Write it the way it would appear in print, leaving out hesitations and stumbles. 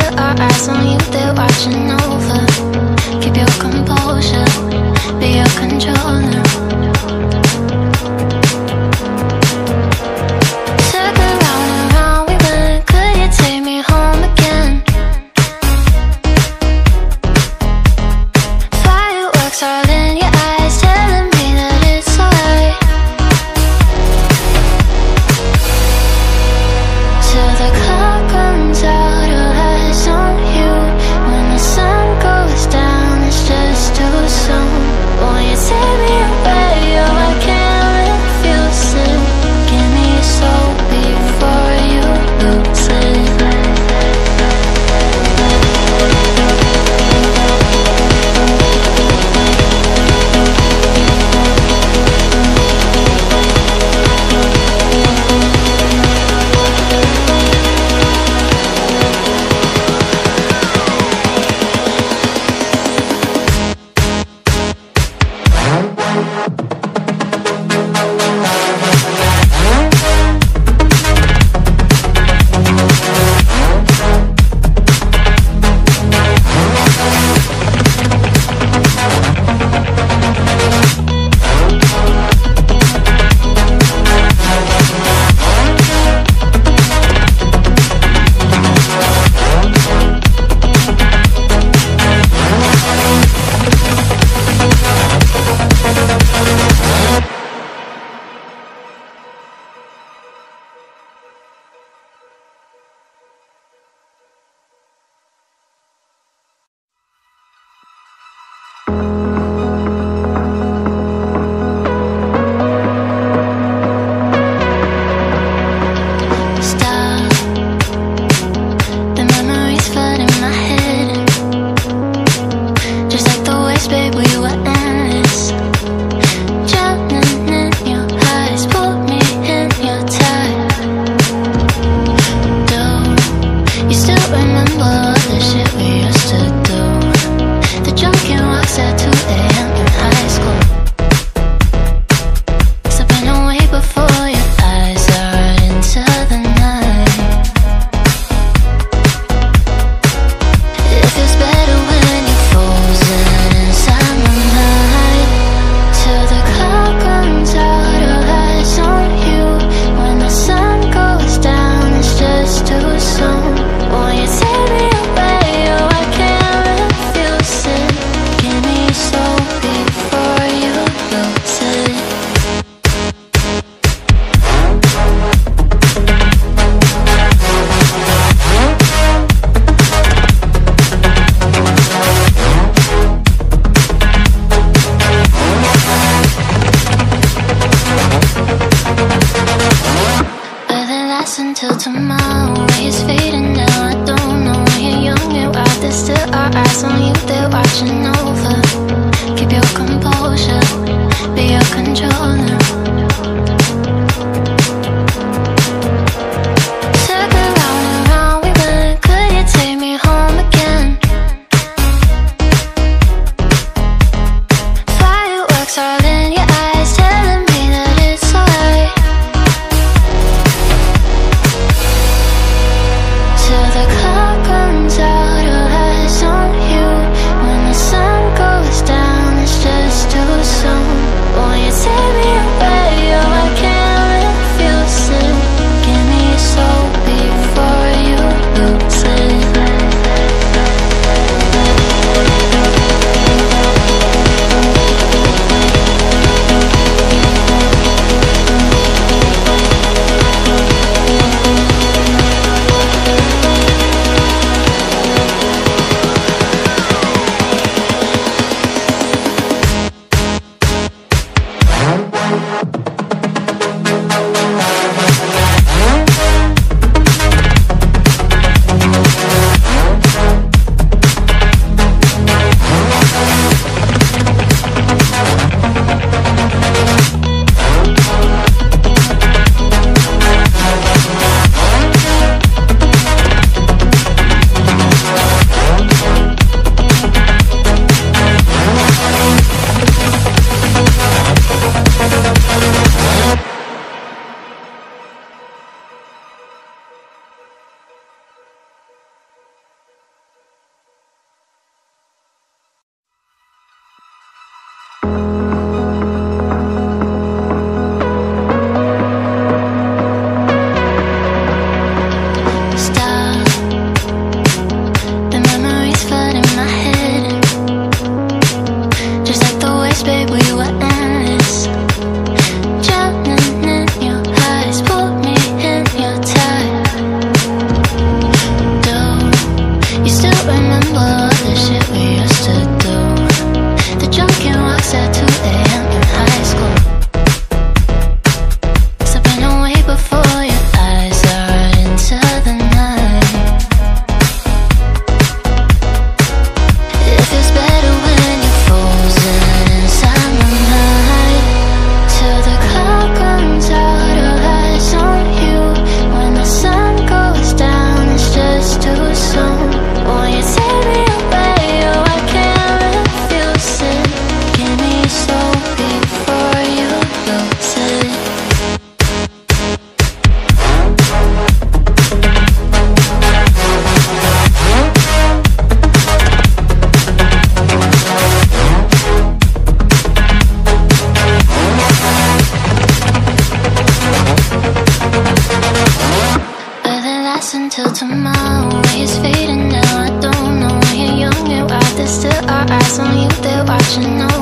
still our eyes on you, they're watching over. Keep your composure, be your controller. Took a round and round we went, could you take me home again? Fireworks all in your eyes, telling me that it's alright. Till the clock runs out, all eyes on you. When the sun goes down, it's just too soon. Won't you take me away? Oh, I can't refuse it. Give me your soul before you lose it. Until tomorrow, it's fading now. I don't know when you're young and wild. There's still our eyes on you, they're watching over. Keep your composure, be your controller. Took a round and round we went, could you take me home again? Fireworks all in your eyes, telling me that it's alright. Till the clock runs out, all eyes on you. When the sun goes down, remember all the shit we used to do. The drunken walks at 2 a.m. in high school. Slipping away before your eyes are into the night. It feels better when you're frozen inside my mind. Till the clock runs out of eyes on you. When the sun goes down, it's just too soon. Won't you take me away? Oh, I can't refuse it. Give me soul before you lose it. Will it last until tomorrow? It's fading now, I don't know. When you're young, you're out, there's still our eyes on you, they're watching over.